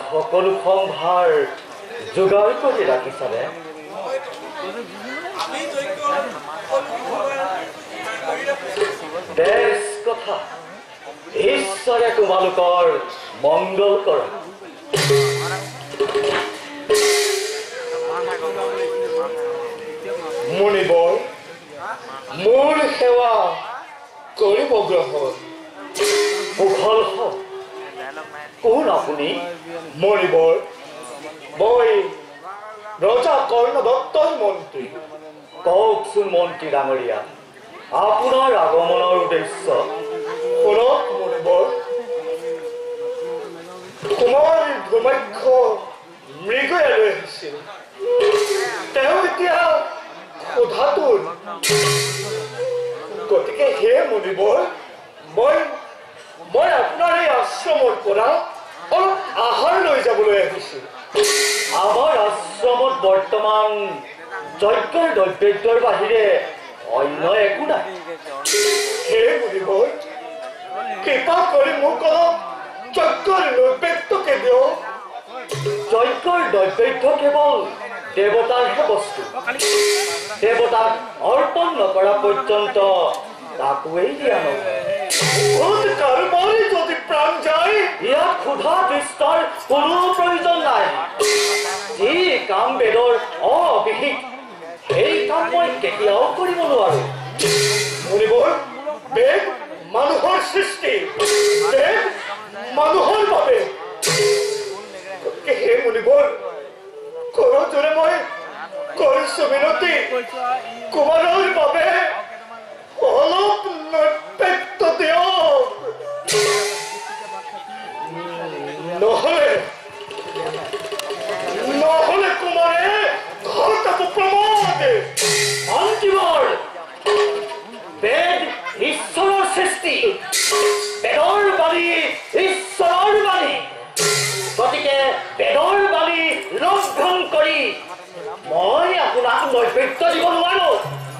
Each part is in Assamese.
সকলো সম্ভাৰ যোগাৰ কৰি ৰাখিছানে বেশ কথা ঈশ্বৰে তোমালোকৰ মংগল কৰা মুনিবৰ মোৰ সেৱা কৰিব গ্ৰহণ কুশল হওক কোন আপুনি মৰিবৰ মই ৰজা কৰ্ণদত্তৰ মন্ত্ৰী কওকচোন মন্ত্ৰী ডাঙৰীয়া আপোনাৰ আগমনৰ উদ্দেশ্য শুনক মৰিবৰ কুমাৰ ধুমাক্ষ মৃগয়া লৈ আহিছিল তেওঁ এতিয়া সোধাটোৰ গতিকে হে মৰিবৰ মই আপোনাৰ এই আশ্ৰমৰ পৰা অলপ আহাৰ লৈ যাবলৈ আহিছোঁ আমাৰ আশ্ৰমত বৰ্তমান যজ্ঞৰ নৈবেদ্যৰ বাহিৰে অন্য একো নাই হে মুনিবৰ কৃপা কৰি মোক অলপ যজ্ঞৰ নৈবেদ্যকে দিয়ক যজ্ঞৰ নৈবেদ্য কেৱল দেৱতাৰহে বস্তু দেৱতাক অৰ্পণ নকৰা পৰ্যন্ত তাকোৱেই দিয়া নহয় কাৰোবাৰে যদি প্ৰাণ যায় ইয়াত ক্ষুধা তৃষ্ণাৰ কোনো প্ৰয়োজন নাই যি কাম বেদৰ অবিহিত সেই কাম মই কেতিয়াও কৰিব নোৱাৰো মুনিবৰ বেদ মানুহৰ সৃষ্টি বেদ মানুহৰ বাবে হে মুনিবৰ কৰজোৰে মই কৰিছো মিনতি কুমাৰৰ বাবে অলপ নৈবেদ্য দিয়ক নহলে কুমাৰে ঘৰটাতো প্ৰমাদ অন্তিমৰ বেদ ঈশ্বৰৰ সৃষ্টি বেদৰ বাণী ঈশ্বৰৰ বাণী গতিকে বেদৰ বাণী লংঘন কৰি মই আপোনাক নৈবেদ্য দিব নোৱাৰো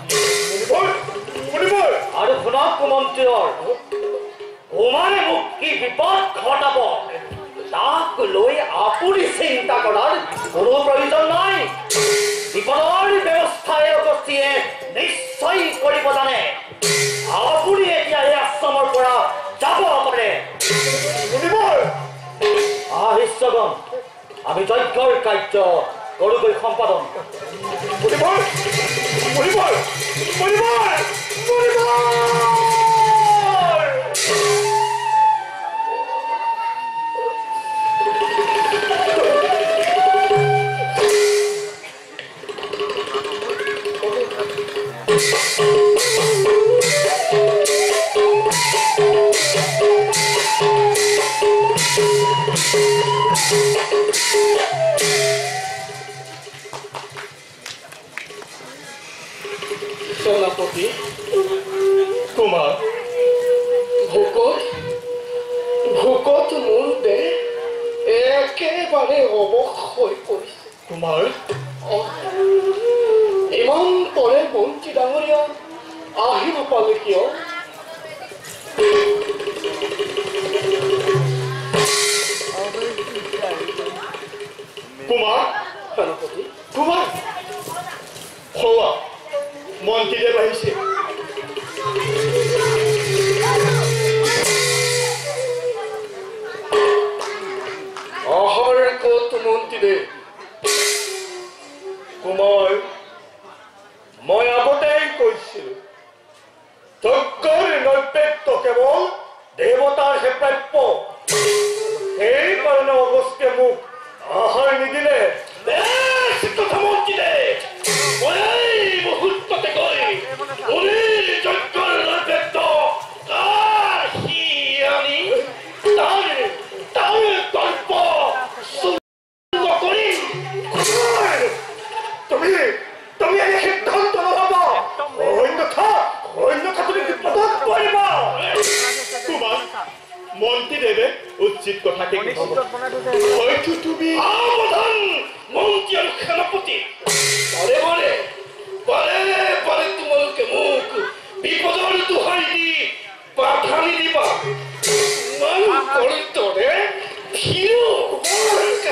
আৰু শুনক কুমন্ত্ৰীৰ কুমাৰে মোক কি বিপদ ঘটাব তাক লৈ আপুনি চিন্তা কৰাৰ কোনো প্ৰয়োজন নাই বিপদৰ ব্যৱস্থা এই অগস্তিয়ে নিশ্চয় কৰিব জানে আপুনি এতিয়া এই আশ্ৰমৰ পৰা যাব পাৰে শিষ্যগণ আমি যজ্ঞৰ কাৰ্য কৰোগৈ সম্পাদন সেনাপতি কুমাৰ ভোকত মোৰ দেহ একেবাৰে অৱশ হৈ পৰিছে কুমাৰ ইমান পৰে মন্ত্ৰী ডাঙৰীয়া আহি নাপালে কিয় কুমাৰ সেনাপতি কুমাৰ হোৱা মন্ত্ৰীদেৱ আহিছে আহাৰ ক'ত মন্ত্ৰীদেৱ কুমাৰ মই আগতেই কৈছিলো যজ্ঞৰ নৈবেদ্য কেৱল দেৱতাৰহে প্ৰাপ্য সেইকাৰণে অগস্ত্যে মোক আহাৰ নিদিলে মুহূৰ্ততে গৈ যজ্ঞৰ নৈবেদ্য তাৰ গল্প কৰি তুমি এনে সিদ্ধান্ত নল'বা অন্যথা তুমি বিপদত পৰিবা তোমাৰ মন্ত্ৰীদেৱে উচিত কথাকে হয়তো তুমি সাৱধান মন্ত্ৰী আৰু সেনাপতি পাৰে তোমালোকে মোক বিপদৰ দোহাই দি বাধা নিদিবা দৰে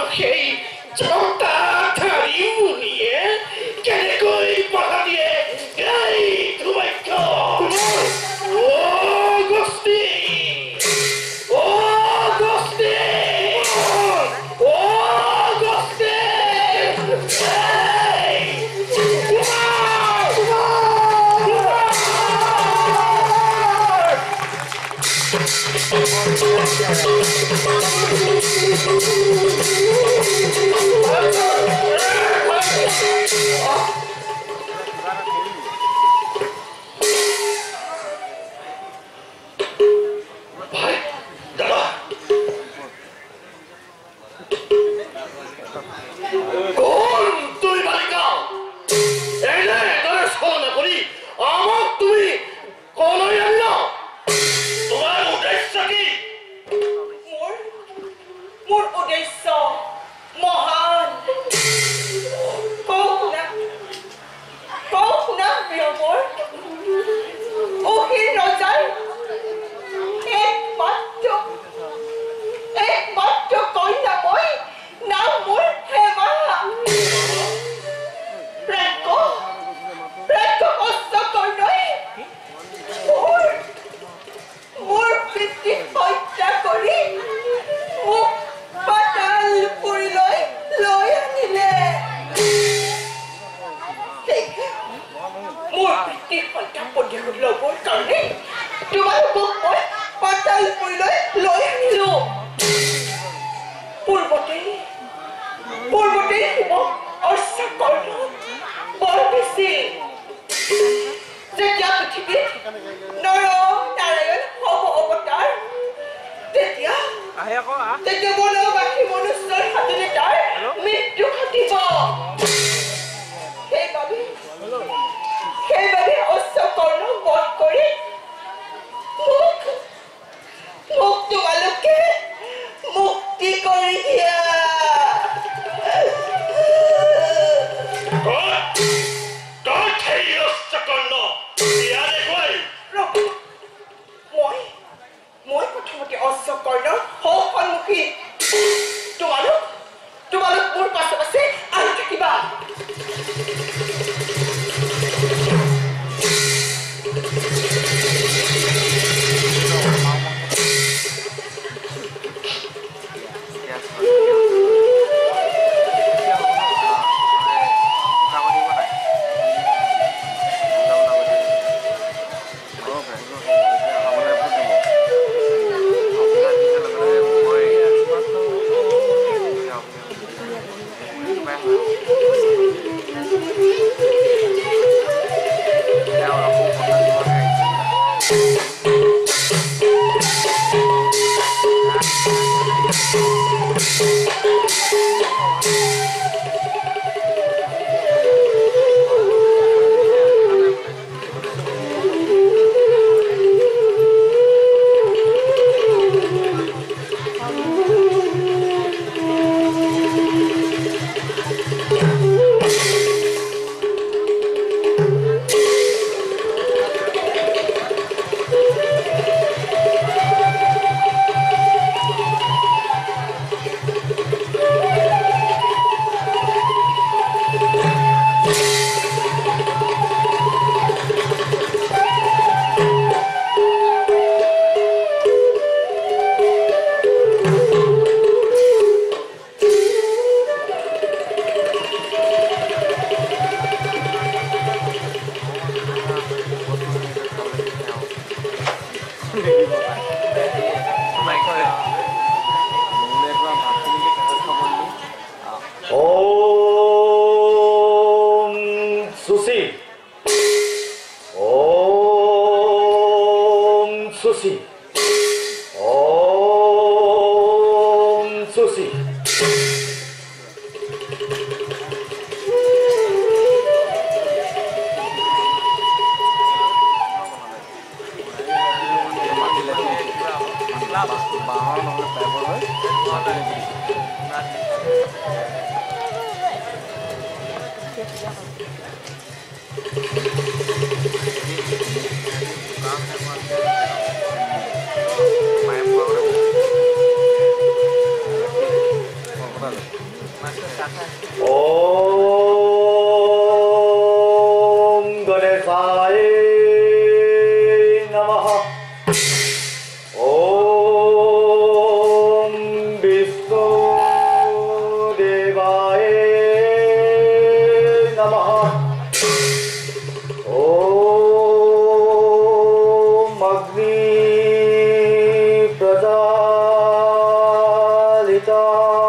সেই জটাধাৰী মুনিয়ে কেনেকৈ বাধা দিয়ে এই ধুমাখ্য গস্তি গস্তি গস্তি ভাই দাদা কোন তুই বালিকা এনে ধরে শোনা করি আমাক তুমি কলই আনল তোমার উদ্দেশ্য কি মোৰ উদ্দেশ্য মহান কওক না প্ৰিয় মোৰ অহিৰ ৰজাৰ একমাত্ৰ কন্যা মই নাম মোৰ হেমা প্ৰাজ্ঞ কষ্ট কৰ্ণই মোৰ পিতৃক হত্যা কৰি মোক পাতালপুৰলৈ লৈ আনিলে মোৰ পিতৃক হত্যা প্ৰতিশোধ ল'বৰ কাৰণে তোমালোকক মই পাতালপুৰলৈ লৈ আনিলো পূৰ্বতে মোক অশ্বকৰ্ণ বৰ বেছি যেতিয়া পৃথিৱীত নাৰায়ণ হ'ব অৱতাৰ তেতিয়া বনবাসী মনুষ্যৰ হাততে তাৰ মৃত্যু ঘটিব সেইবাবে অশ্বকৰ্ণ বধ কৰি মোক তোমালোকে মুক্তি কৰি দিয়া মই প্ৰথমতে অশ্বকৰ্ণৰ সন্মুখী তোমালোক মোৰ পাছত আছে আহি থাকিবা Vale. ओम गणेशाय नमः। ओम विष्णुदेवाय नमः। ओम अग्नि प्रज्वालिता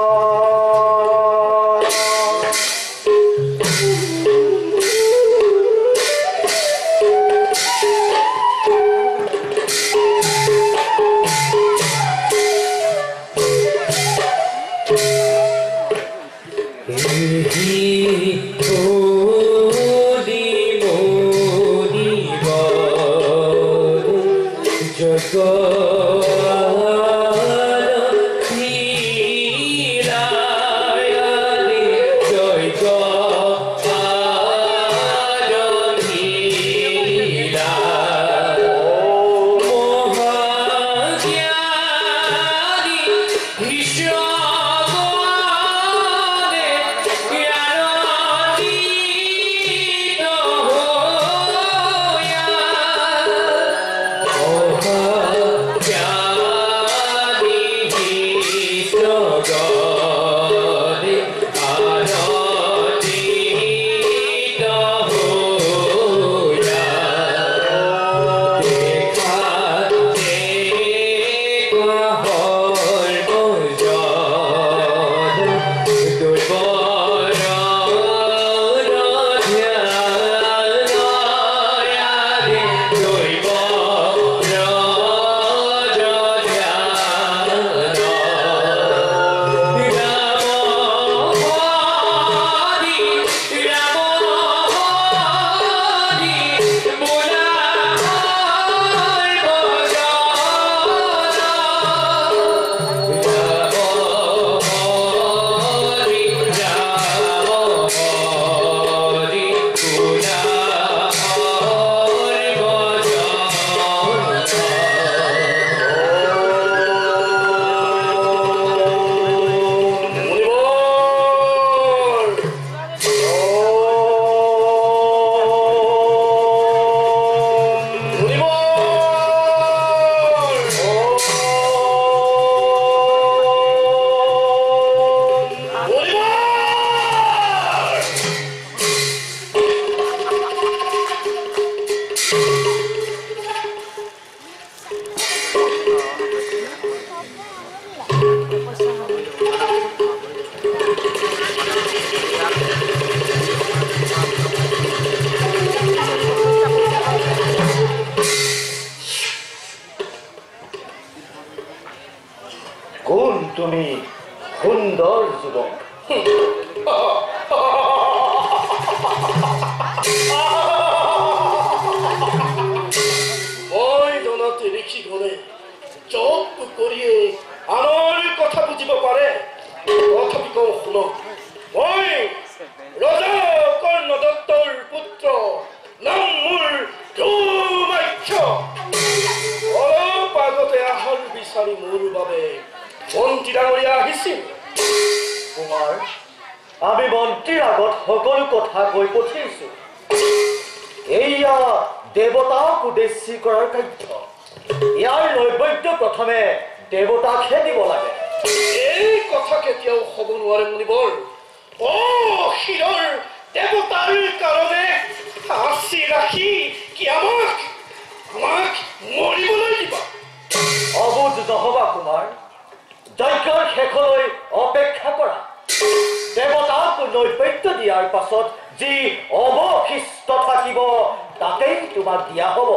তুমি সুন্দর যুবক। মই জনাতে লিখি গলে জব কৰিয়ে আনৰ কথা বুজিব পাৰে। তথাপি কওঁ শুনক, মই ৰজা কৰ্ণদত্তৰ পুত্ৰ, নাম মোৰ ধূমাখ্য। অলপ আগতে আহাৰ বিচাৰি মোৰ বাবে মন্ত্ৰী ডাঙৰীয়া আহিছিল। কুমাৰ, আমি মন্ত্ৰীৰ আগত সকলো কথা কৈ পঠিয়াইছো। এয়া দেৱতাক উদ্দেশ্যি কৰাৰ কাৰ্য। ইয়াৰ নৈবেদ্য প্ৰথমে দেৱতাকহে দিব লাগে। এই কথা কেতিয়াও হ'ব নোৱাৰে মুনিবৰ। শিৰৰ দেৱতাৰ কাৰণে সাঁচি ৰাখি কি আমাক মৰিবলৈ দিবা? অবুধ নহবা কুমাৰ, যজ্ঞৰ শেষলৈ অপেক্ষা কৰা। দেৱতাক নৈবেদ্য দিয়াৰ পাছত যি অৱশিষ্ট থাকিব তাকেই তোমাক দিয়া হ'ব।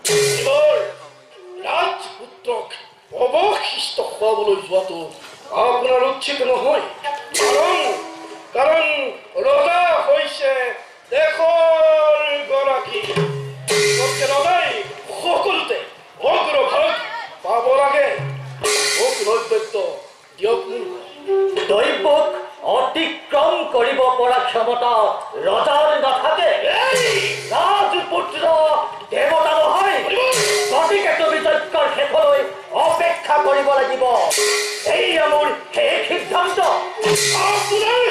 ৰাজপুত্ৰক অৱশিষ্ট খুৱাবলৈ যোৱাটো আপোনাৰ উচিত নহয়। কাৰণ ৰজা হৈছে দেশৰ গৰাকী। ৰজাই সকলোতে অগ্ৰভাগ পাব লাগে। মোক নৈবেদ্য দিয়ক। দৈৱক অতিক্ৰম কৰিব পৰা ক্ষমতা ৰজাৰ নাথাকে। ৰাজপুত্ৰ দেৱতা নহয়, গতিকে তুমি যজ্ঞৰ শেষলৈ অপেক্ষা কৰিব লাগিব। এই মোৰ শেষ সিদ্ধান্ত। আপোনাৰ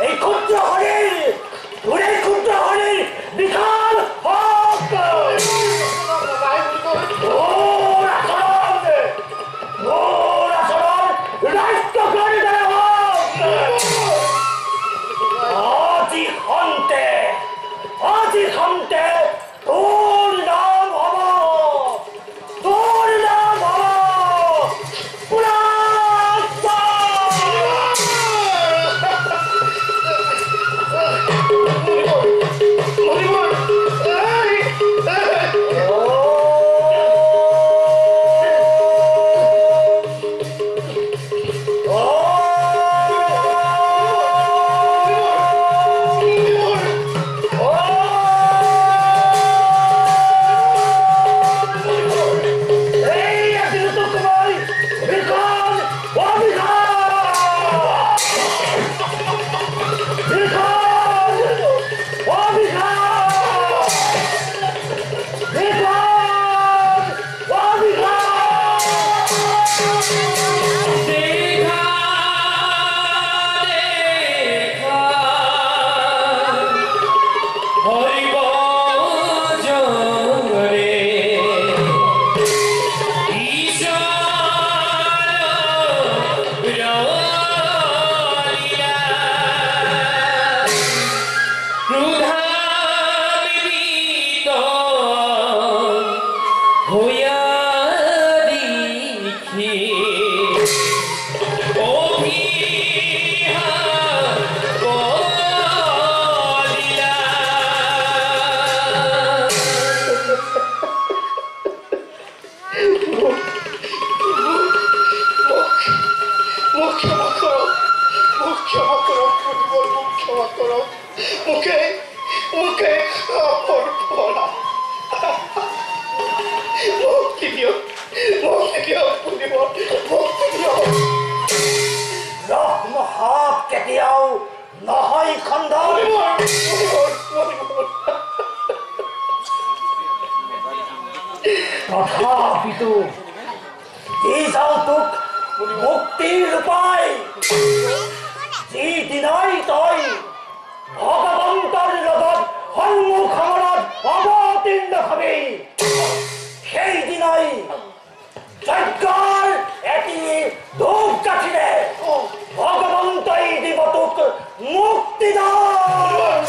এই ক্ষুদ্র হরিণ দূরের ক্ষুদ্র হরিণ বিশাল হক ওর আচরণ রাষ্ট্র করে দেওয়া হোক আজি খন্তে তোর নাম হব তথাপিতো এই যাও তোক মুক্তিৰ উপায় যিদিনাই তই ভগৱন্তৰ লগত সন্মুখ সমৰত অৱতীৰ্ণ হবি সেইদিনাই যজ্ঞৰ এটি ধূপ কাঠিৰে ভগৱন্তই দিব তোক মুক্তিদান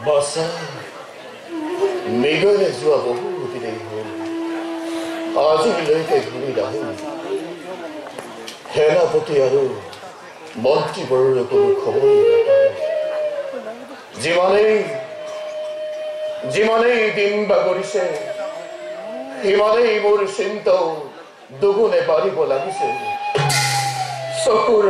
বাছা মেঘৰে যোৱা বহু দিনেই হ'ল আজিলৈকে ঘূৰি নাহি সেনাপতি আৰু মন্ত্ৰীবোৰৰ কোনো খবৰেই নাপালোঁ যিমানেই দিন বাগৰিছে সিমানেই মোৰ চিন্তাও দুগুণে বাঢ়িব লাগিছে চকুৰ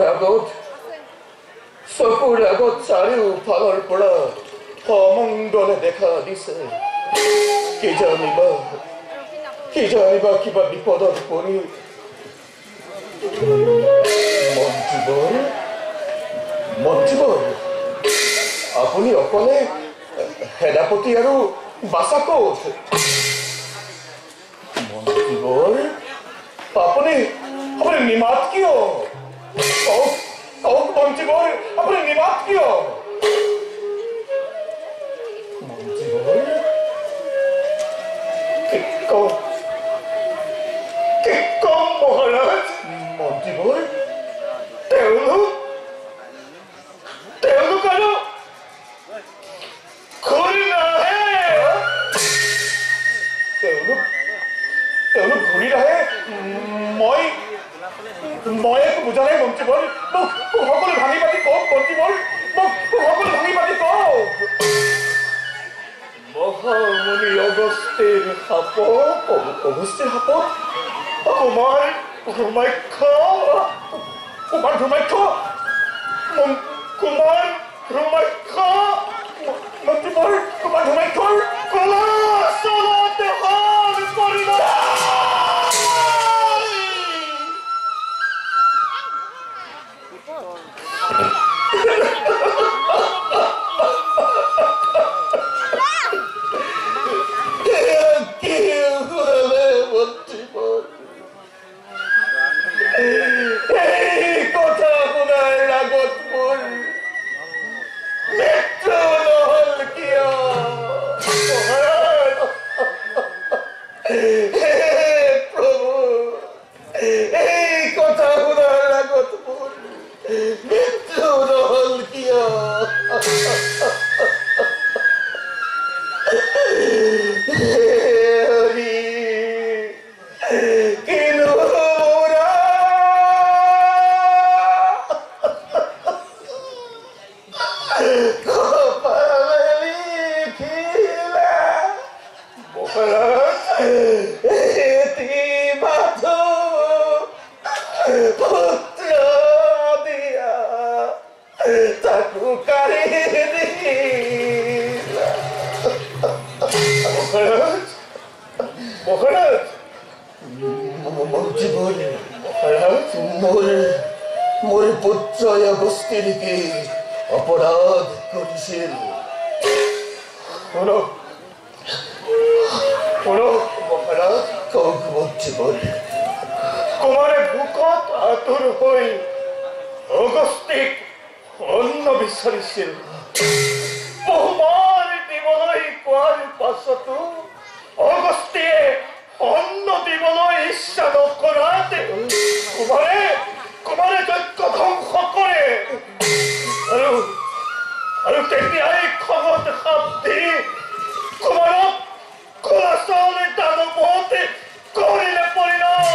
আগত চাৰিওফালৰ পৰা অমংগলে দেখা দিছে কি জানিবা কিবা বিপদত পৰি মন্ত্ৰীবৰ আপুনি অকলে সেনাপতি আৰু বাছা ক'ত মন্ত্ৰীবৰ আপুনি নিমাত কিয় কওক মন্ত্ৰীবৰ আপুনি নিমাত কিয় মন্ত্ৰীবৰ কি কম মহাৰাজ মন্ত্ৰীবৰ তেওঁলোক আৰু ঘূৰি নাহে তেওঁলোক ঘূৰি নাহে মই একো বুজা নাই মন্ত্ৰীবৰ মোক সকলো ভাঙি পাতি কওক মন্ত্ৰীবৰ মোক সকলো ভাঙি পাতি কওক মহামুনি অগস্তিৰ সাপত কুমাৰ ধৰ্মাক্ষ মন্ত্ৰীবৰ কুমাৰ ধৰ্মাক্ষৰ কলা চলতে হল পৰিণাম মোৰ পুত্ৰই অগস্তিনীকে অপৰাধ কৰিছিল মহাৰাজ কওক মন্ত্ৰীবৰ কুমাৰে ভোকত আতুৰ হৈ অগস্তিক অন্ন বিচাৰিছিল বহুবাৰ দিবলৈ কোৱাৰ পাছতো অগস্তিয়ে অন্ন দিবলৈ ইচ্ছা নকৰাত কুমাৰে যজ্ঞ ধ্বংস কৰে আৰু তেতিয়াই খঙত সাপ দি কুমাৰক কলা চাউলে দানৱতে কৰিলে পৰিণাম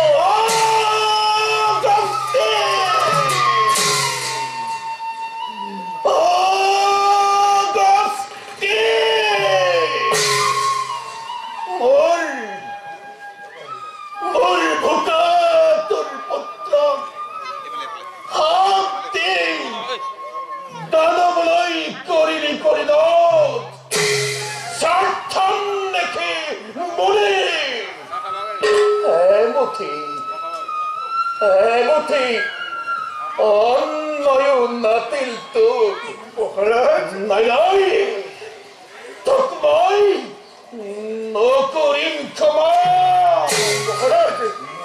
অন্নয়ো নাতিল তো মহাৰাজ নাই তোক মই নকৰিম ক্ষমা মহাৰাজ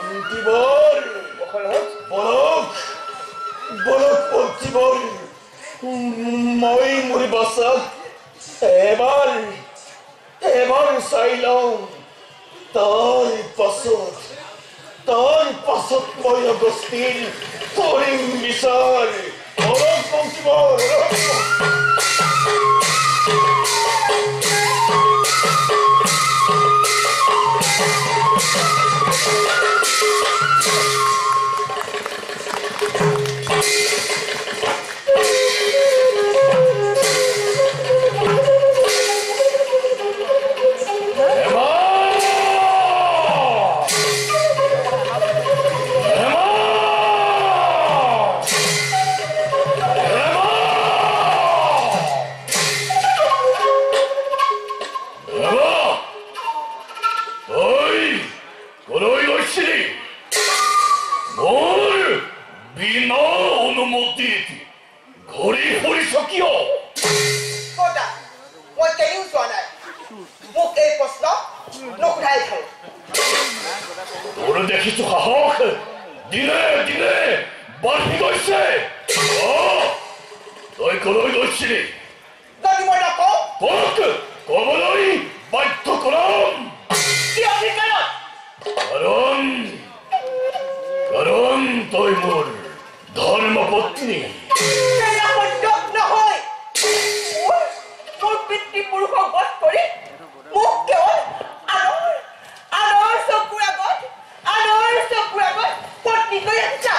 বলক মন্ত্ৰীবৰ মই মোৰ বাছাক এবাৰ চাই লওঁ তাৰ পাছত মই অগস্তিৰ কৰিম বিচাৰ মন্ত্ৰীবৰ কলৈ গৈছিলি যদি মই নকওঁ তোক ক'বলৈ বাধ্য কৰাম কি অধিকাৰত কাৰণ তই মোৰ ধৰ্মপত্নী নহয় মোৰ পিতৃপুৰুষক বধ কৰি মোক কেৱল আনৰ চকুৰ আগত পত্নী কৰি আছা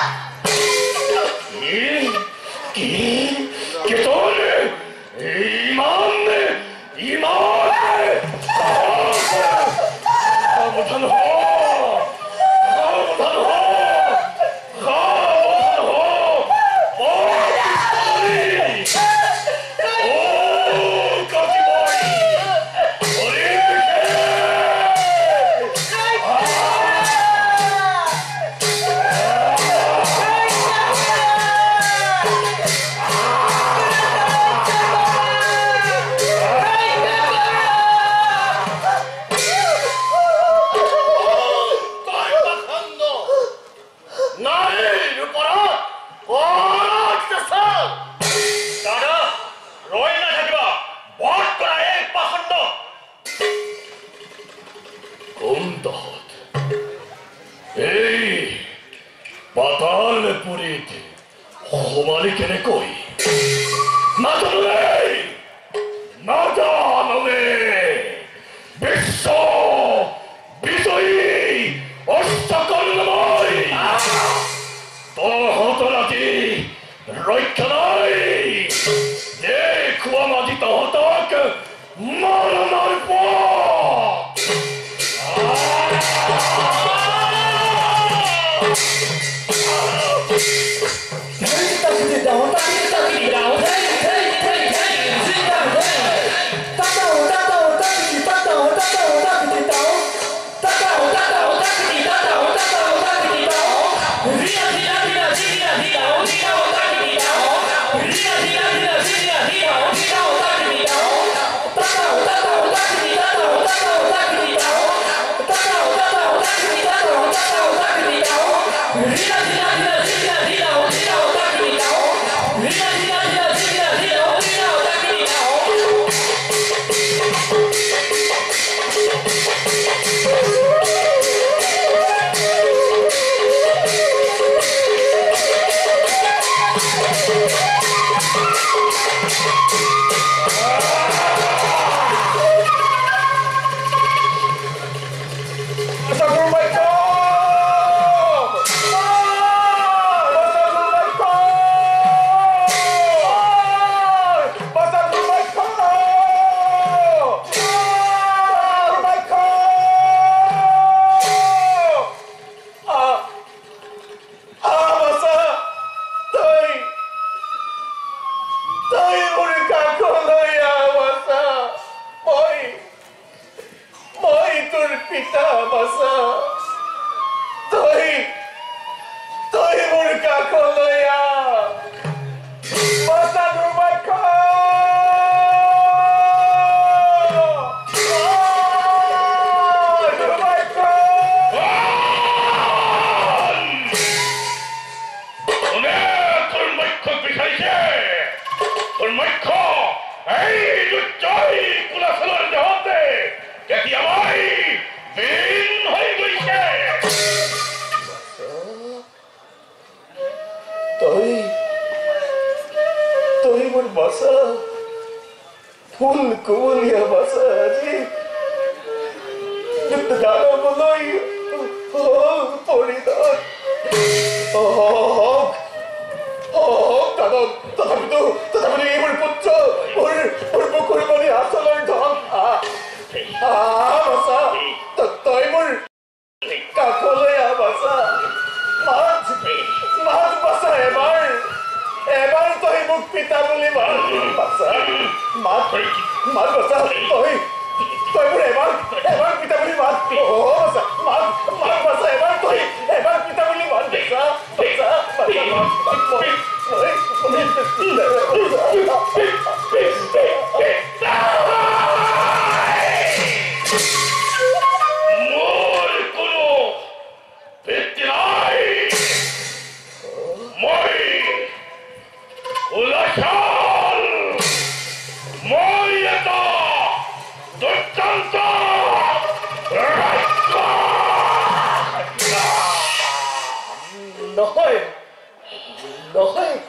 Ulashal!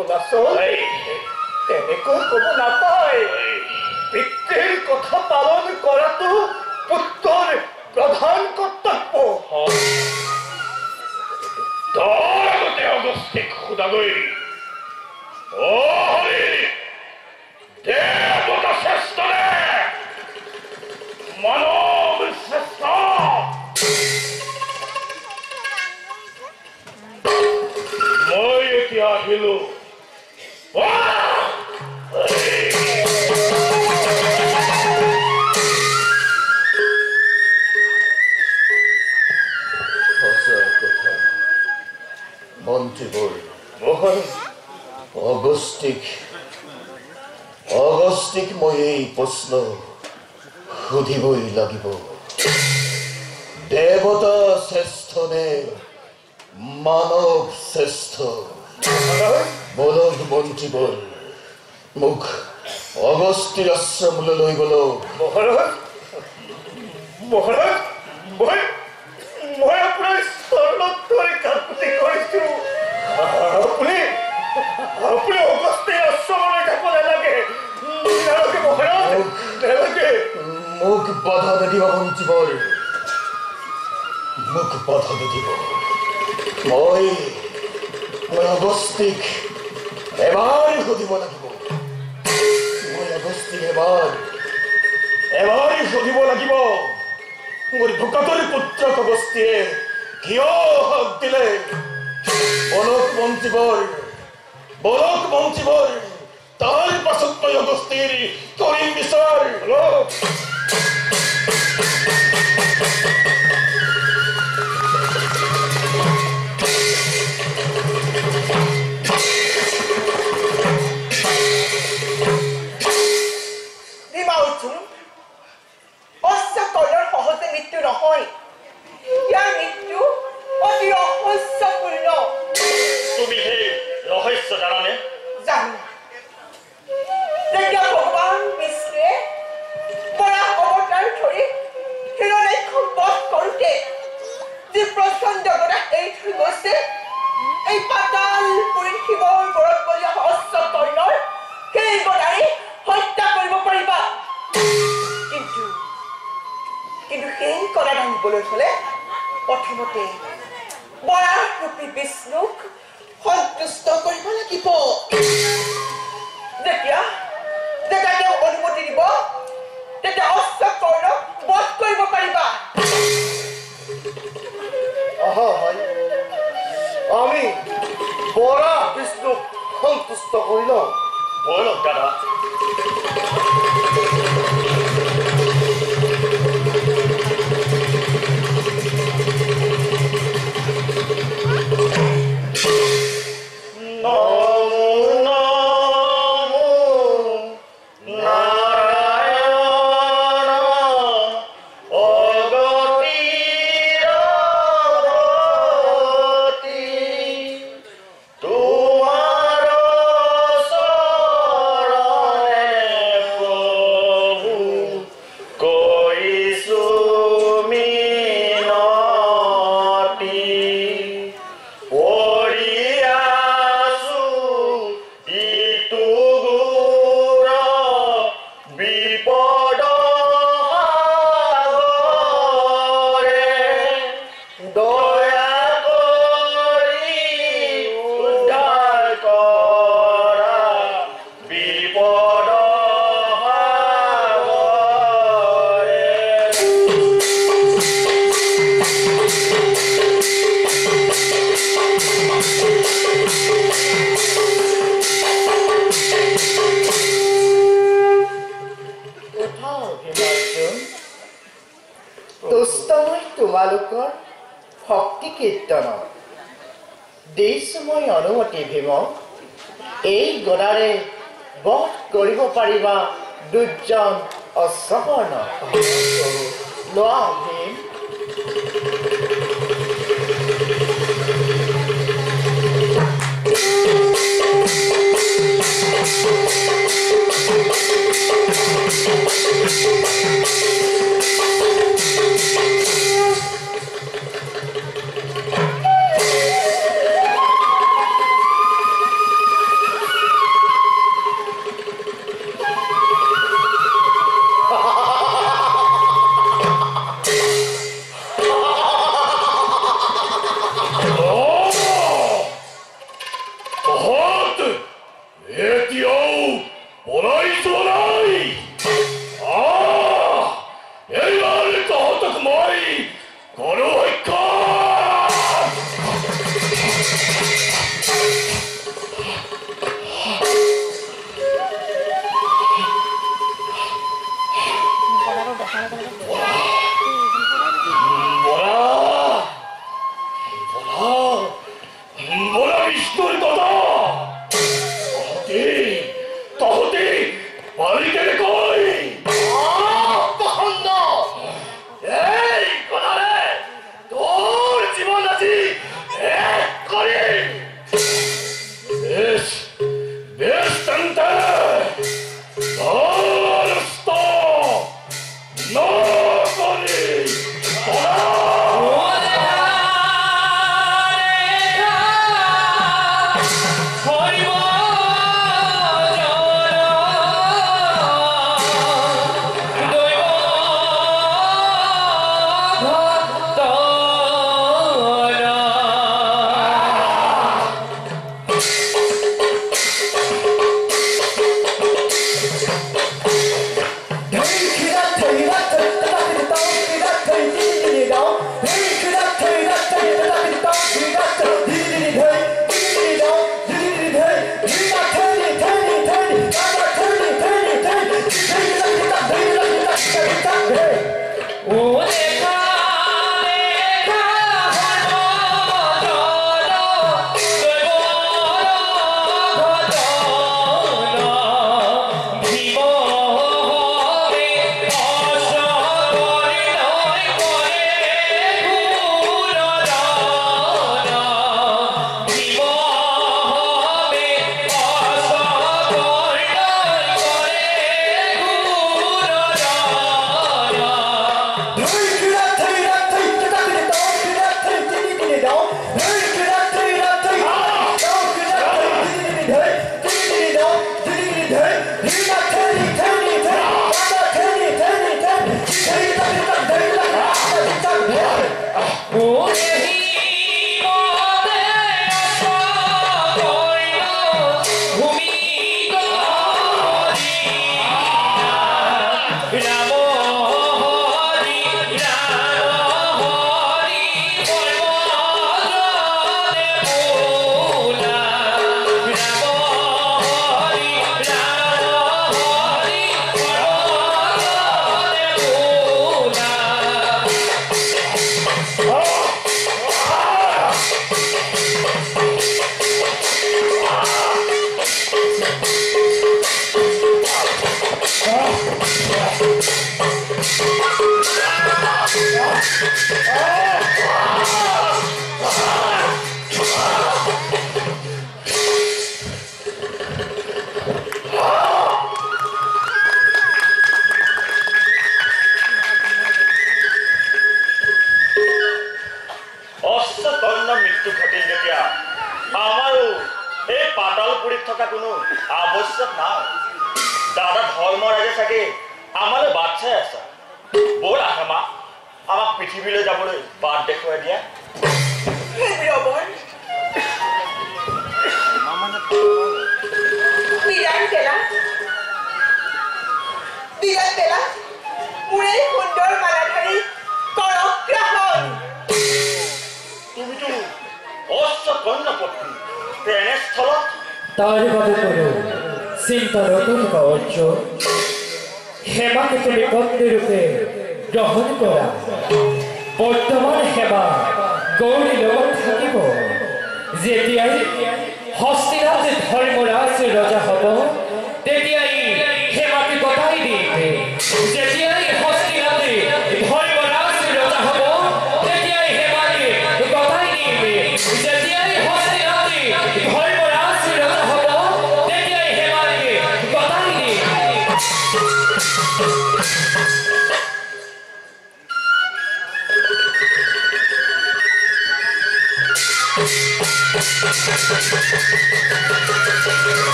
শুনাচোন তেনেকৈ ক'ব নাপায় পিতৃৰ কথা পালন কৰাটো পুত্ৰৰ প্ৰধান কৰ্তব্য তাৰ আগতে অগস্তিক সোধাগৈ অ হৰি দেৱতা শ্ৰেষ্ঠ নে মানৱ শ্ৰেষ্ঠ মই এতিয়া আহিলো মন্ত্ৰীবোৰ অগস্তিক মই এই প্ৰশ্ন সুধিবই লাগিব দেৱতা শ্ৰেষ্ঠ নে মানৱ শ্ৰেষ্ঠ বলক মন্ত্ৰীবোৰ মোক অগস্তিৰ আশ্ৰমলৈ লৈ গ'লক মহাৰাজ মই আপোনাৰ চৰণত ধৰি কাকুতি কৰিছো আপুনি অগস্তিৰ আশ্ৰমলৈ যাব নালাগে মহাৰাজ নালাগে মোক বাধা নিদিব মন্ত্ৰীবোৰ মোক বাধা নিদিব মই অগস্তিক এবাৰ সুধিব লাগিব মই অগস্তিক এবাৰ সুধিব লাগিব মোৰ ভোকাতৰ পুত্ৰক অগস্তিয়ে কিয় হক দিলে বলক মন্ত্ৰীবোৰ তাৰ পাছত মই অগস্তিৰ কৰিম বিচাৰ প্ৰথমতে বৰাৰূপী বিষ্ণুক সন্তুষ্ট কৰিব লাগিব যেতিয়া তেওঁ অনুমতি দিব তেতিয়া অশ্বকৰ্ণক বধ কৰিব পাৰিবা আমি বৰা বিষ্ণুক সন্তুষ্ট কৰি লওঁ বলক দাদা ভক্তি কীৰ্তন দিছো মই অনুমতি ভীম এই গদাৰে বধ কৰিব পাৰিবা দুৰ্জন অশ্বকৰ্ণ লোৱা ভীম নাই এইবাৰ তহঁতক মই কৰো সক্ষম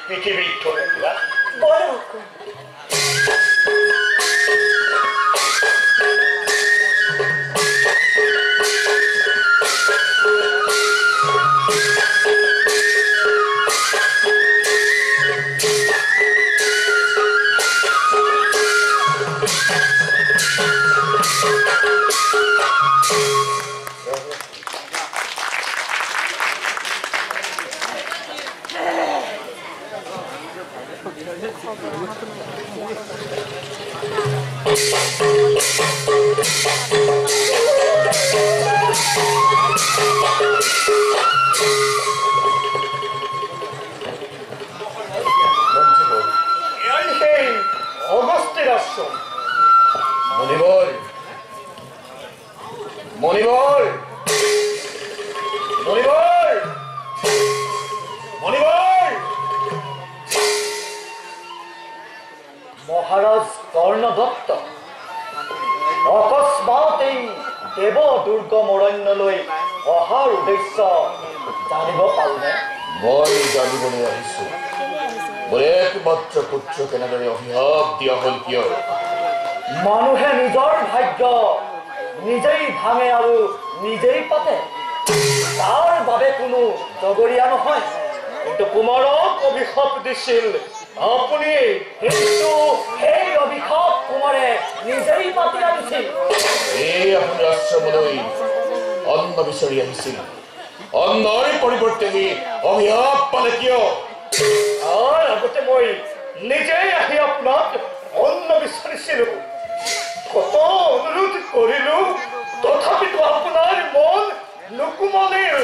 পৃথিৱীত থৈ আহিবা বলো অগস্ত্যের আশ্রম মণিবল মণিবল মণিবল মণিবল মহারাজ কর্ণদত্ত অকস্মাৎ এই দেৱ দুৰ্গম অৰণ্যলৈ অহাৰ উদ্দেশ্য জানিব পাৰোঁনে? মই জানিবলৈ আহিছো মোৰ একমাত্ৰ পুত্ৰ কেনেদৰে অভিশাপ দিয়া হ'ল কিয় মানুহে নিজৰ ভাগ্য নিজেই ভাঙে আৰু নিজেই পাতে তাৰ বাবে কোনো জগৰীয়া নহয় কিন্তু কুমাৰক অভিশাপ দিছিল আপুনি কিন্তু সেই অভিশাপ কুমাৰে নিজেই পাতি আনিছিল এই আপোনাৰ আশ্ৰমলৈ অন্ন বিচাৰি আহিছিল অন্নৰ পৰিৱৰ্তে অভিশাপ পালে কিয় তাৰ আগতে মই নিজেই আহি আপোনাক অন্ন বিচাৰিছিলো কত অনুৰোধ কৰিলো তথাপিতো আপোনাৰ মন নুকুমলিল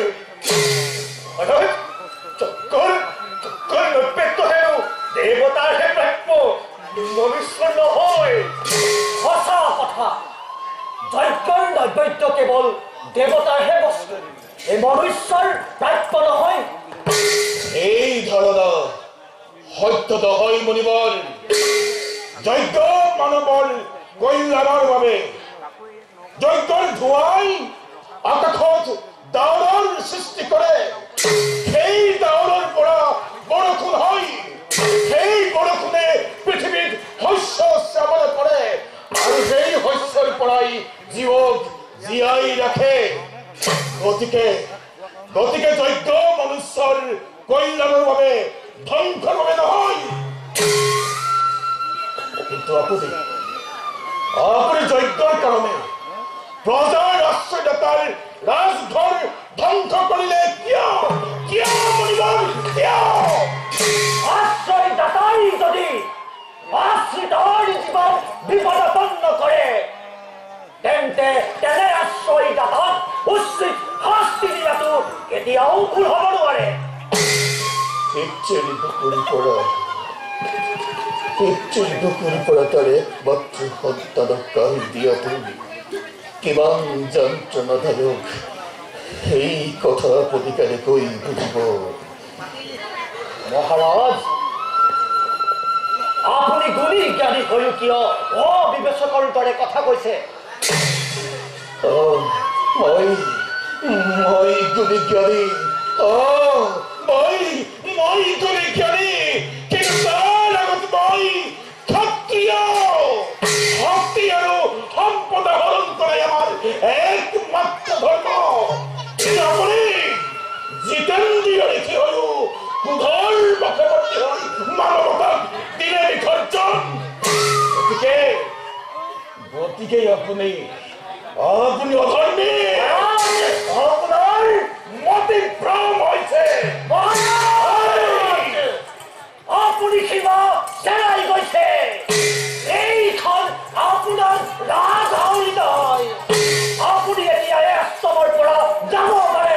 চক্কৰ নৈবেদ্য হেনো দেৱতাৰহে প্ৰাপ্য মনুষ্য নহয় সঁচা কথা যজ্ঞৰ নৈবেদ্য কেৱল দেৱতাৰহে বস্তু এই মনুষ্যৰ প্ৰাপ্য নহয় এই ধাৰণা সত্য নহয় মণিবল যজ্ঞ মানৱৰ কল্যাণৰ বাবে যজ্ঞৰ ধোঁৱাই আকাশত ডাৱৰৰ সৃষ্টি কৰে সেই ডাৱৰৰ পৰা বৰষুণ হয় সেই বৰষুণে পৃথিৱীত শস্য শ্যামল কৰে আৰু সেই শস্যৰ পৰাই জীৱক জীয়াই ৰাখে গতিকে যজ্ঞ মনুষ্যৰ কল্যাণৰ বাবে ধ্বংসৰ বাবে নহয় কিন্তু আপুনি যজ্ঞৰ কাৰণে প্ৰজাৰ আশ্ৰয়দাতাৰ ৰাজঘৰ ধ্বংস কৰিলে কিয় মণিবল কিয় আশ্ৰয়দাতাই যদি আশ্ৰিতৰ জীৱন বিপদাপন্ন কৰে তেন্তে তেনে আশ্ৰয়দাতাক উচিত শাস্তি দিয়াটো কেতিয়াও ভুল হ'ব নোৱাৰে বুকুৰ পৰা তাৰে একমাত্ৰ সন্তানক কাঢ়ি দিয়াটো কিমান যন্ত্ৰণাদায়ক সেই কথা আপুনি কেনেকৈ বুজিব মহাৰাজ আপুনি গুণী জ্ঞানী হৈও কিয় অবিবেচকৰ দৰে কথা কৈছে মই গুণী জ্ঞানী মই গুণী জ্ঞানী কিন্তু তাৰ আগত মই ক্ষত্ৰিয় শক্তি আৰু সম্পদ হৰণ কৰাই আমাৰ একমাত্ৰ ধৰ্ম কিন্তু আপুনি জিতেন্দ্ৰিয় ঋষি হৈও ক্ৰোধৰ বশৱৰ্তী হৈ মানৱতাক দিলে বিসৰ্জন গতিকে আপুনি অধৰ্মী আপোনাৰ মতি ভ্ৰম হৈছে আপুনি সীমা চেৰাই গৈছে এইখন আপোনাৰ ৰাজহাউলি নহয় আপুনি এতিয়া এই আশ্ৰমৰ পৰা যাব পাৰে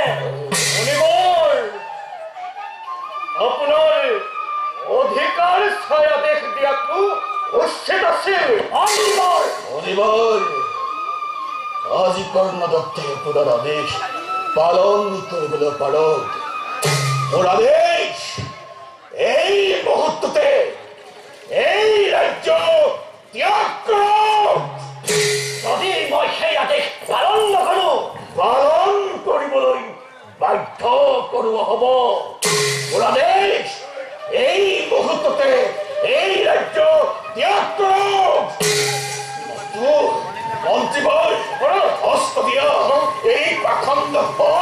আপোনাৰ অধিকাৰ ছায়াদেশ দিয়াটো উচিত আছিল মণিবল আজি কৰ্ণদত্তে আপোনাৰ আদেশ পালন কৰিবলৈ পাৰক মোৰ আদেশ এই মুহূৰ্ততে এই ৰাজ্য ত্যাগ কৰক যদি মই সেই আদেশ পালন নকৰোঁ পালন কৰিবলৈ বাধ্য কৰোৱা হ'ব মোৰ আদেশ এই মুহূৰ্ততে এই ৰাজ্য ত্যাগ কৰক মন্ত্ৰীবৰ হস্ত দিয়া এই পাখণ্ড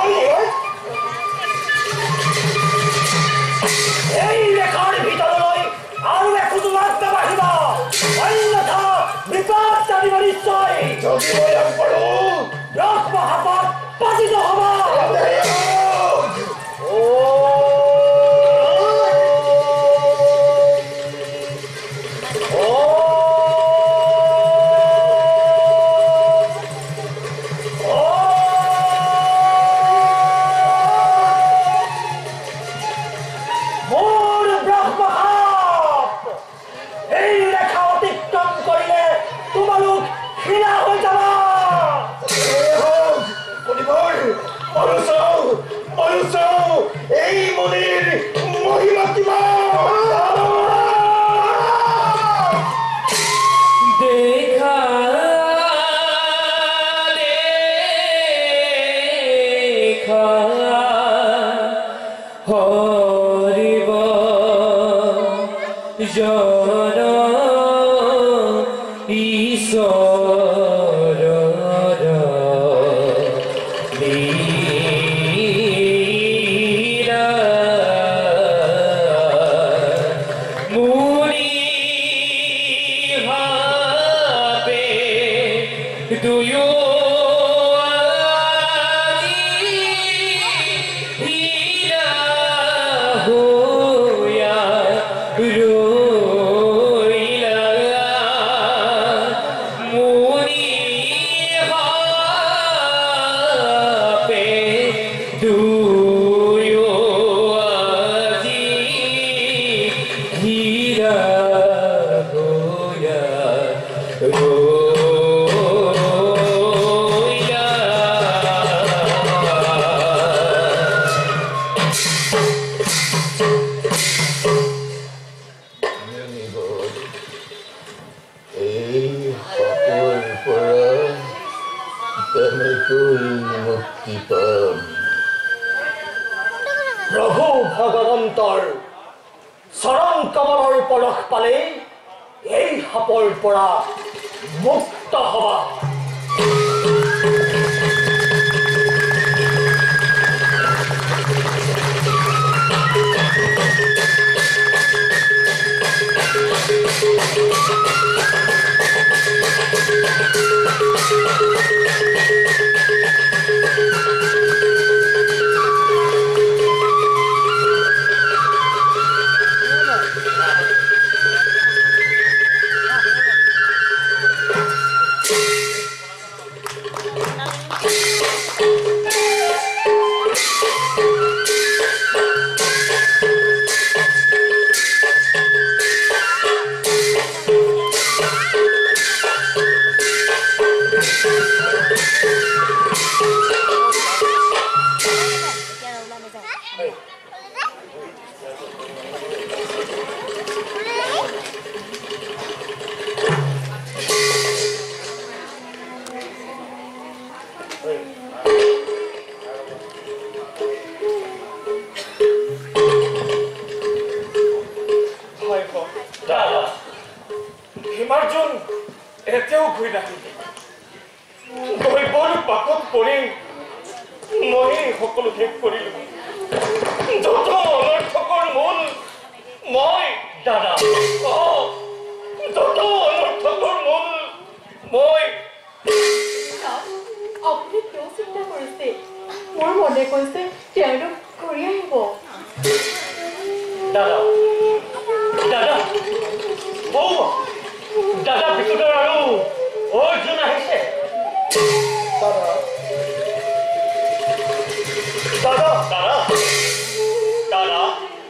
এই ৰেখাৰ ভিতৰলৈ আৰু একোটো মাত্ৰ বাঢ়িব অন্যথা বিপদ জানিব নিশ্চয় যদি মই আগবাঢ়ো ব্ৰহ্মহাপত পাতিত হ'ব প্ৰভু ভগৱন্তৰ চৰণ কমলৰ পলস পালে এই সাপৰ পৰা মুক্ত হবা হিমাৰ্জুন এতিয়াও ঘূৰি নাহিলে দৈৱৰ পাকত পৰি মই সকলো শেষ কৰিলো যত অনৰ্থকৰ মূল মই দাদা যত অনৰ্থকৰ মূল মই আপুনি কিয় চিন্তা কৰিছে মোৰ মনে কৈছে তেওঁলোক ঘূৰি আহিব দাদা দাদা দাদা বিকুটৰ আৰু অৰ্জুন আহিছে দাদা দাদা দাদা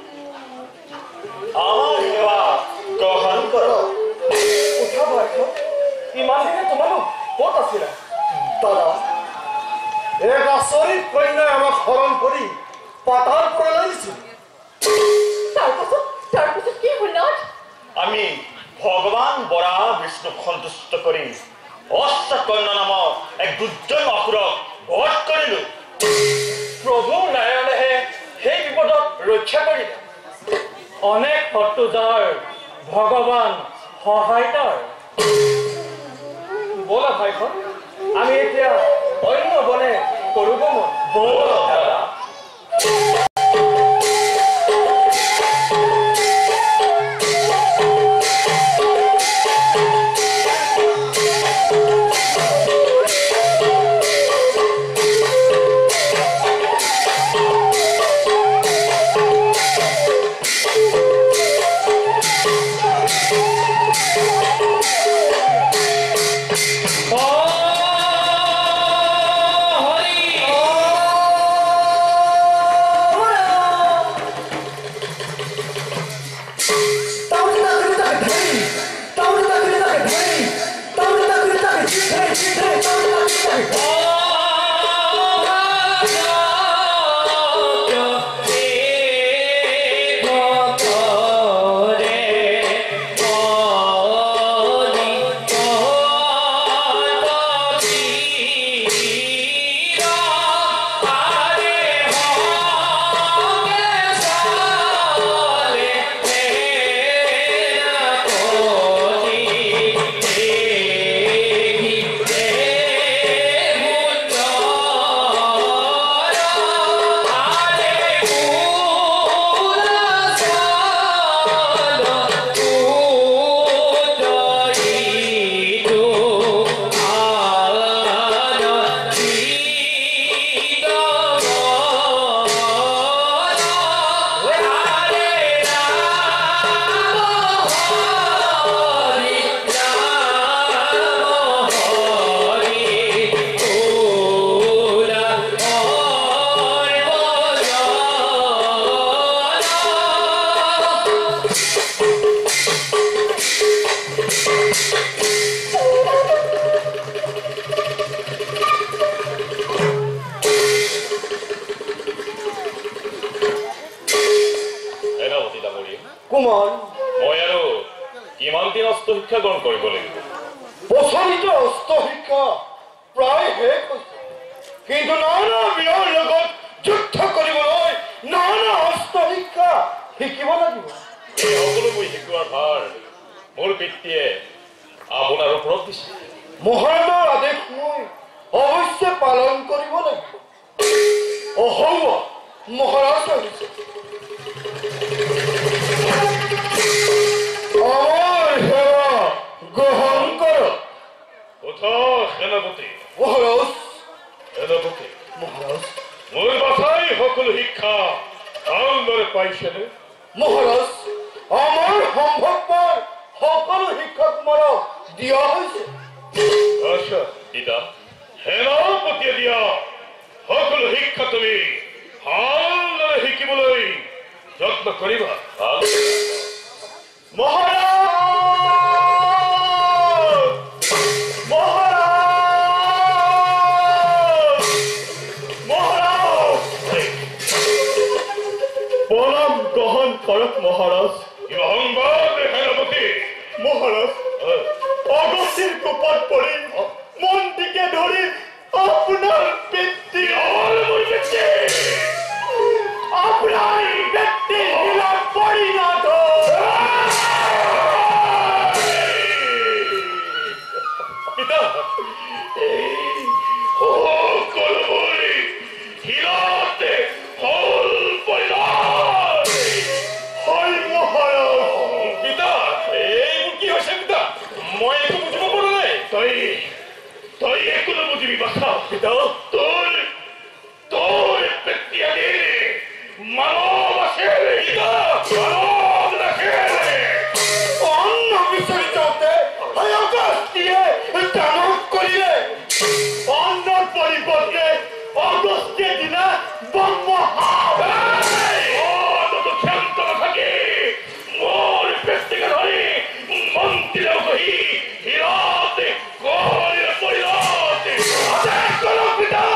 আমাৰ সেৱা গ্ৰহণ কৰক উঠা ভাগ্য ইমান দিনে তোমালোক ক'ত আছিলা দাদা এক আচৰিত কন্যাই আমাক হৰণ কৰি পাতাৰ পৰা লাগিছিল তাৰপাছত কি হ'ল আমি ভগৱান বৰা বিষ্ণুক সন্তুষ্ট কৰি অশ্বকন্যা নামৰ এক দুৰ্জন অসুৰক বধ কৰিলো প্ৰভু নাৰায়ণেহে সেই বিপদত ৰক্ষা কৰিলে অনেক শত্ৰু যাৰ ভগৱান সহায়তাৰ বলা ভাইখন আমি এতিয়া অন্য বনে কৰিব মন বলা দাদা শিক্ষা গ্ৰহণ কৰিব লাগিব প্ৰচলিত অস্ত্ৰ শিক্ষা প্ৰায় শেষ হৈছে কিন্তু নানা বীৰৰ লগত যুদ্ধ কৰিবলৈ নানা অস্ত্ৰ শিক্ষা শিকিব লাগিব এই সকলোবোৰ শিকোৱাৰ ভাৰ মোৰ পিতৃয়ে আপোনাৰ ওপৰত দিছে মহাৰাজৰ আদেশ মই অৱশ্যে পালন কৰিব লাগিব অহব মহাৰাজ আহিছে গ্ৰহণ কৰক সেনাপতি মহাৰাজ সেনাপতি মহাৰাজ মোৰ বাছাই সকলো শিক্ষা ভালদৰে পাইছেনে মহাৰাজ আমাৰ সম্ভৱপৰ সকলো শিক্ষক মৰক দিয়া হৈছে আচ্ছা পিতা সেনাপতিয়ে দিয়া সকলো শিক্ষা তুমি ভালদৰে শিকিবলৈ যত্ন কৰিবা মহাৰাজ প্ৰণাম গ্ৰহণ কৰক মহাৰাজ সেনাপতি মহাৰাজ অগস্তিৰ কোপত পৰি মন্ত্ৰীকে ধৰি আপোনাৰ পিতৃ আপোনাৰ পিতৃ পৰিণত পিতা সকলোবোৰ হিলাতে হল পৰিণত হয় মহাৰাজ পিতা এইবোৰ কি হৈছে পিতা মই একো বুজিব পৰা নাই তই একো নুবুজিবি বাছা পিতা তোৰ পিতৃয়ে মানৱ আছে পিতা মানৱ নাছে অন্ন বিচাৰি যাওঁতে অগস্তিয়ে দানৱ কৰিলে অন্নৰ পৰিৱৰ্তে অগস্তিয়ে দিনা ব্ৰহ্ম ক্ষান্ত নাথাকে মোৰ পিতৃকে ধৰি মন্ত্ৰীৰে বহি হিৰতে গহীৰ পৰিণত পিতা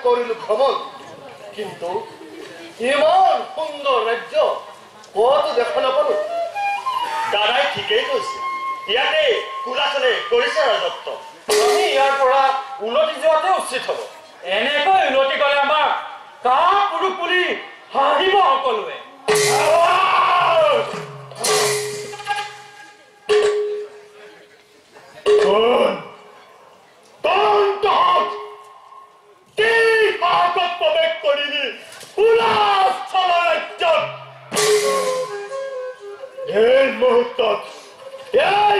কৰিলো ভ্ৰমণ কিন্তু ইমান সুন্দৰ ৰাজ্য কতো দেখা নাপালো দাদাই ঠিকেই কৈছে ইয়াতে কুলাচলে কৰিছে ৰাজত্ব আমি ইয়াৰ পৰা উলটি যোৱাতে উচিত হ'ব এনেকৈ উলটি গ'লে আমাক কা পুৰুষ বুলি হাঁহিব সকলোৱে প্ৰৱেশ কৰিলি কুলাচলৰ ৰাজ্যত এই মুহূৰ্ততে এই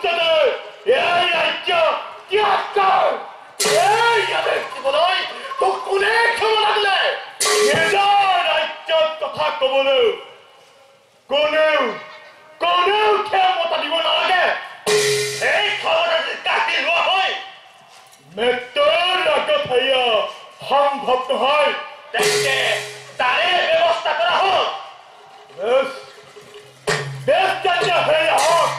ৰাজ্য ত্যাগ কৰ এই আদেশ দিবলৈ তোক কোনে ক্ষমতা দিলে নিজৰ ৰাজ্যত কথা ক'বলৈ কোনেও ক্ষমতা দিব নালাগে এই ক্ষমতা কাটি লোৱা হয় মৃত্যুৰ আগত হেয়া সম্ভৱ নহয় তেন্তে তাৰে ব্যৱস্থা কৰা হওক বেশ তেন্তে হেয়া হওক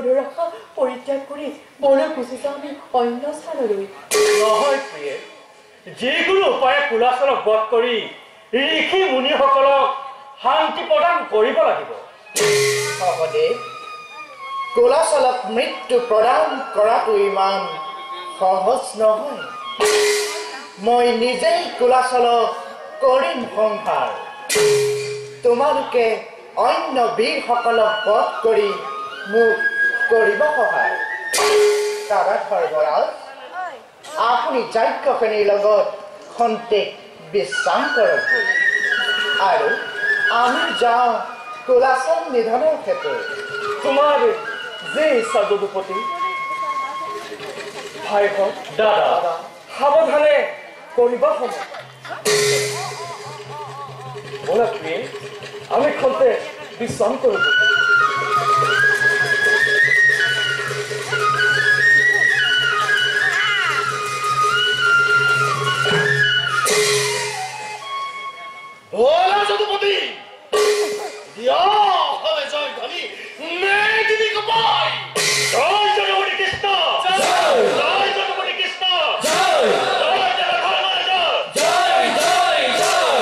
মনোৰসা পৰিত্যাগ কৰি বলৈ গুচি যাওঁ আমি অন্য স্থানলৈ। নহয় প্ৰিয়ে, যিকোনো উপায়ে কুলাচলক বধ কৰি ঋষি মুনিসকলক শান্তি প্ৰদান কৰিব লাগিব। সহদেৱ, কুলাচলক মৃত্যু প্ৰদান কৰাটো ইমান সহজ নহয়। মই নিজেই কুলাচলক কৰিম সংহাৰ। তোমালোকে অন্য বীৰসকলক বধ কৰি মোক কৰিব সহায়। কাৰাধ সৰ্বৰাজ, আপুনি যাজ্ঞসেনীৰ লগত খন্তেক বিশ্ৰাম কৰক আৰু আমি যাওঁ কুলাচল নিধনৰ ক্ষেত্ৰত। তোমাৰ যে ইচ্ছা যদুপতি। ভাইহঁত, দাদা, সাৱধানে কৰিবা সময়। ব'লা প্ৰিয়ে, আমি খন্তে বিশ্ৰাম কৰোঁ। বলা যদুপতি, দিয়া হবে জয় ধ্বনি মেদিনী গোপাল। জয় জগমণি কৃষ্ণ, জয় জগমণি কৃষ্ণ, জয় জগধর্মরাজ, জয় জয় জয়।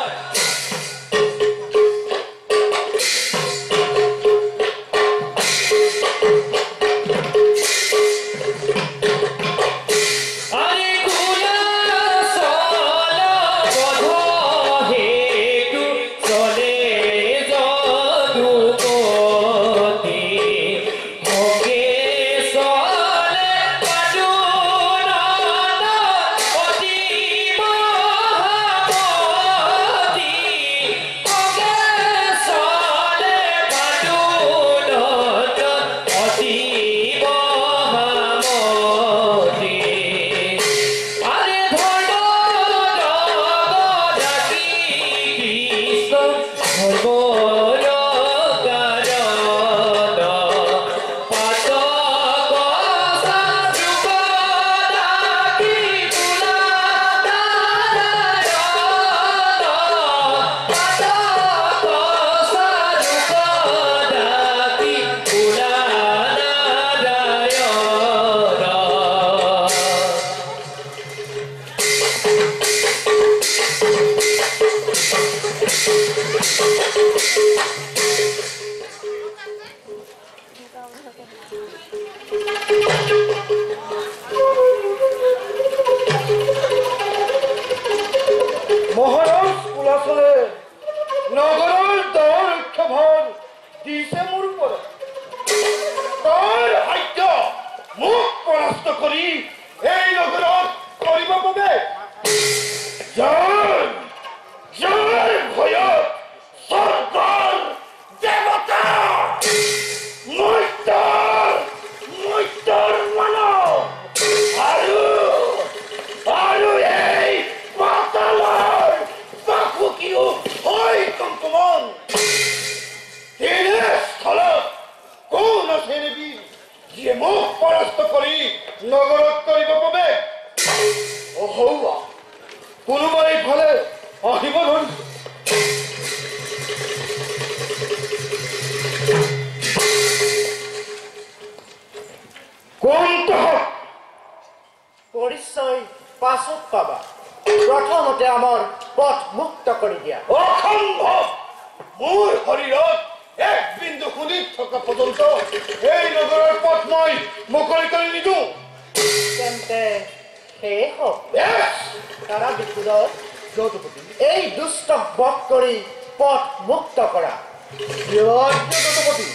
মহারাজ কুলাচলে নগৰৰ দৰ ৰক্ষাভাৰ দিছে মোৰ ওপৰত। তাৰ সাধ্য মোক পৰাস্ত কৰি এই নগৰত কৰিব বাবে যাৰ ভয়ত চৰকাৰ দেৱতা মৈত্ৰৰ মানৱ আৰু এই পাতালৰ বাসুকীও হয় কম্পমান। তেনেস্থলত কোন আছে নেকি যিয়ে মোক পৰাস্ত কৰি নগৰত কৰিব বাবে অহৌৱা কোনোবাই ইফালে আহিব ধৰিছে। পৰিচয় পাছত পাবা। প্ৰথমতে আমাৰ পথ মুক্ত কৰি দিয়া। অসম্ভৱ! মোৰ শৰীৰত এক বিন্দু খুলি থকা পৰ্যন্ত এই নগৰৰ পথ মই মুকলি কৰি নিদিওঁ। তেন্তে সেয়ে হওক। তাৰা বিপুলত যদুপতি, এই দুষ্টক বধ কৰি পথ মুক্ত কৰা। যদুপতি,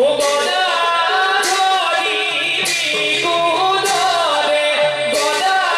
Goda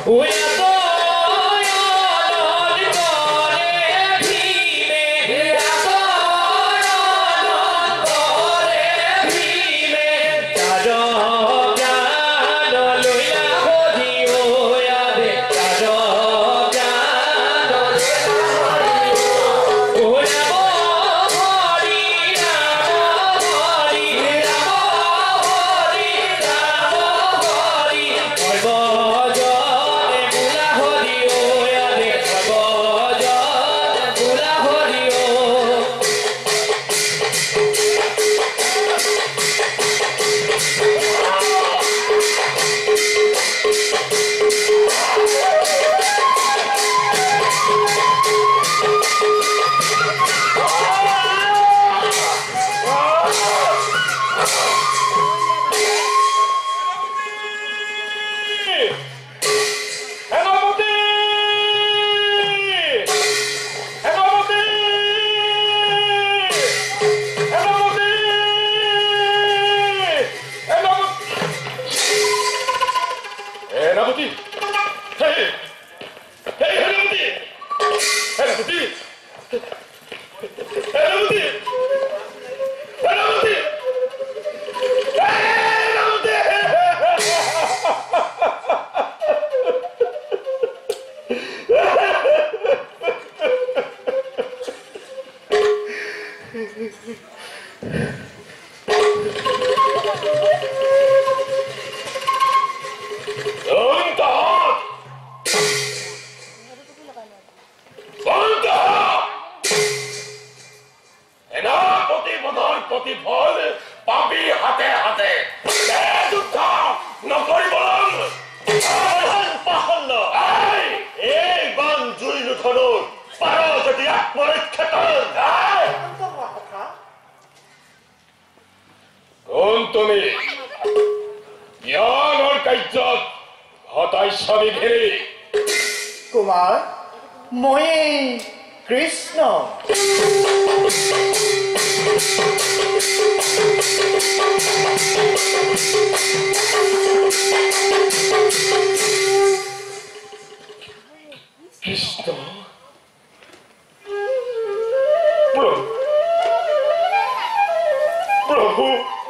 কুমাৰ ময়ে কৃষ্ণ কৃষ্ণ প্রভু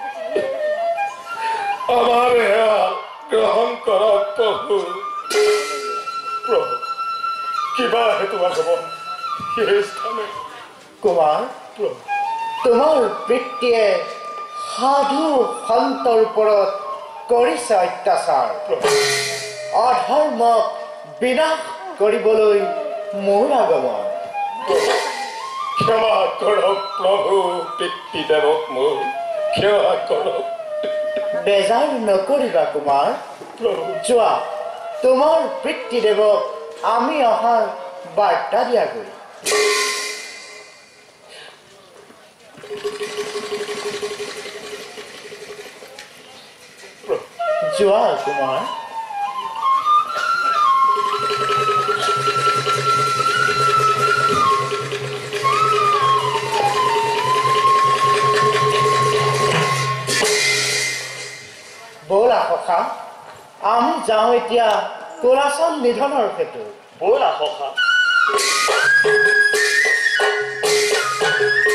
আমার গ্রহণ কর প্রভু প্রভু কিবা হেতু হব সেই স্থানে কুমাৰ তোমাৰ পিতৃয়ে সাধু সন্তৰ ওপৰত কৰিছে অত্যাচাৰ অধৰ্মক বিনাশ কৰিবলৈ মোৰ আগমন ক্ষমা কৰক প্ৰভু পিতৃদেৱক মোৰ ক্ষমা কৰক বেজাৰ নকৰিবা কুমাৰ যোৱা তোমাৰ পিতৃদেৱক আমি অহাৰ বাৰ্তা দিয়াগৈ যোৱা কুমাৰ ব'লা সখা আমি যাওঁ এতিয়া কোলাচল নিধনৰ ক্ষেত্ৰত ব'লা সখা